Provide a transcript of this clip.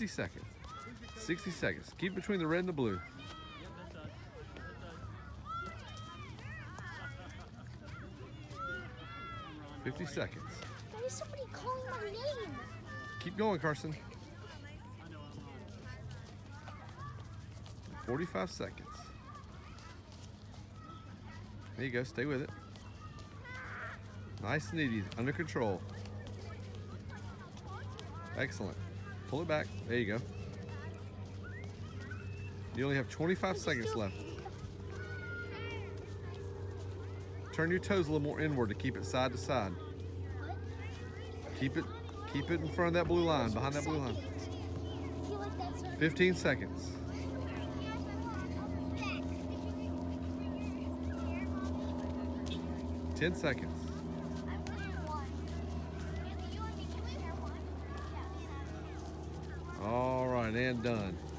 60 seconds. 60 seconds. Keep between the red and the blue. $50 seconds. Why is somebody calling my name? Keep going, Carson. 45 seconds. There you go. Stay with it. Nice and easy. Under control. Excellent. Pull it back. There you go. You only have 25 seconds left. Turn your toes a little more inward to keep it side to side. Keep it in front of that blue line, behind that blue line. 15 seconds. 10 seconds. All right, and done.